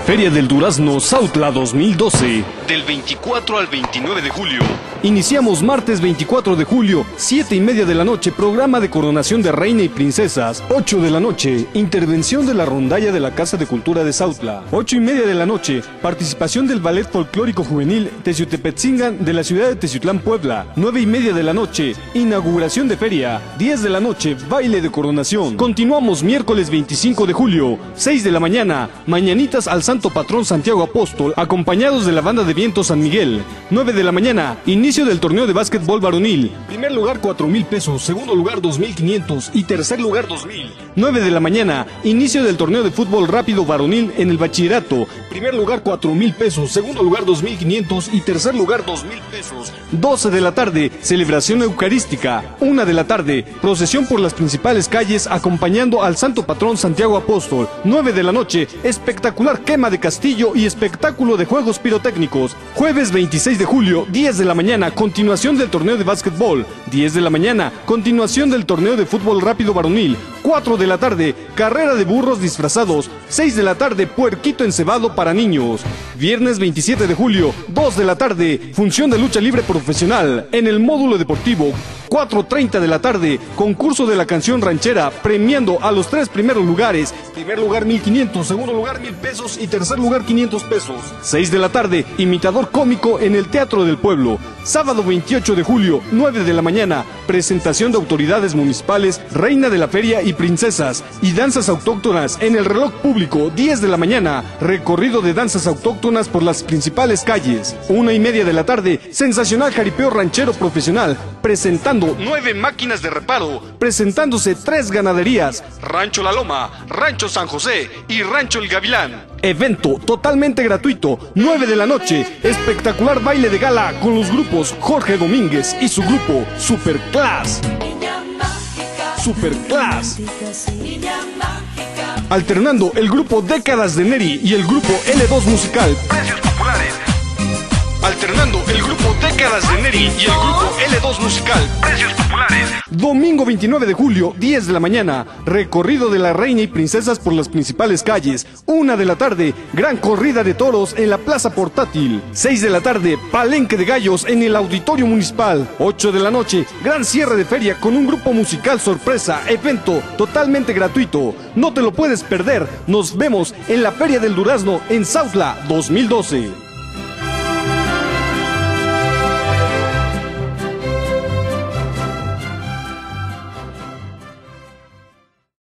Feria del Durazno Sautla 2012. Del 24 al 29 de julio. Iniciamos martes 24 de julio, 7:30 de la noche, programa de coronación de reina y princesas. 8 de la noche, intervención de la rondalla de la Casa de Cultura de Sautla. 8:30 de la noche, participación del Ballet Folclórico Juvenil Teciutepetzingan de la ciudad de Teciutlán, Puebla. 9:30 de la noche, inauguración de feria. 10 de la noche, baile de coronación. Continuamos miércoles 25 de julio, 6 de la mañana, mañanitas al Santo Patrón Santiago Apóstol, acompañados de la banda de viento San Miguel. 9 de la mañana, inicio del torneo de básquetbol varonil. Primer lugar 4,000 pesos, segundo lugar 2,500 y tercer lugar 2,000. 9 de la mañana, inicio del torneo de fútbol rápido varonil en el bachillerato. Primer lugar 4,000 pesos, segundo lugar 2,500 y tercer lugar 2,000 pesos. 12 de la tarde, celebración eucarística. 1 de la tarde, procesión por las principales calles acompañando al Santo Patrón Santiago Apóstol. 9 de la noche, espectacular quema de castillo y espectáculo de juegos pirotécnicos. Jueves 26 de julio, 10 de la mañana, continuación del torneo de básquetbol. 10 de la mañana, continuación del torneo de fútbol rápido varonil. 4 de la tarde, carrera de burros disfrazados. 6 de la tarde, puerquito encebado para niños. Viernes 27 de julio, 2 de la tarde, función de lucha libre profesional en el módulo deportivo. 4:30 de la tarde, concurso de la canción ranchera, premiando a los 3 primeros lugares. Primer lugar 1,500, segundo lugar 1,000 pesos y tercer lugar 500 pesos. 6 de la tarde, imitador cómico en el Teatro del Pueblo. Sábado 28 de julio, 9 de la mañana, presentación de autoridades municipales, reina de la feria y princesas, y danzas autóctonas en el reloj público. 10 de la mañana, recorrido de danzas autóctonas por las principales calles. 1:30 de la tarde, sensacional jaripeo ranchero profesional, presentando 9 máquinas de reparo, presentándose 3 ganaderías: Rancho La Loma, Rancho San José y Rancho El Gavilán. Evento totalmente gratuito. 9 de la noche, espectacular baile de gala con los grupos Jorge Domínguez y su grupo Superclass. Superclass. Alternando el grupo Décadas de Neri y el grupo L2 Musical. Precios populares. Alternando el grupo Décadas de Neri y el grupo L2 Musical. Precios populares. Domingo 29 de julio, 10 de la mañana, recorrido de la reina y princesas por las principales calles. 1 de la tarde, gran corrida de toros en la plaza portátil. 6 de la tarde, palenque de gallos en el auditorio municipal. 8 de la noche, gran cierre de feria con un grupo musical sorpresa. Evento totalmente gratuito. No te lo puedes perder. Nos vemos en la Feria del Durazno en Sautla 2012.